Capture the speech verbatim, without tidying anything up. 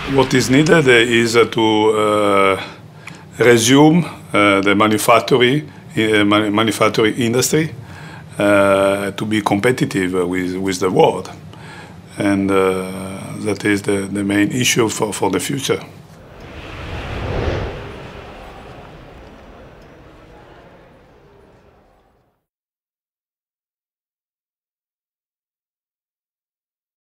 What is needed is to uh, resume uh, the manufacturing, uh, manufacturing industry uh, to be competitive with, with the world. And uh, that is the, the main issue for, for the future.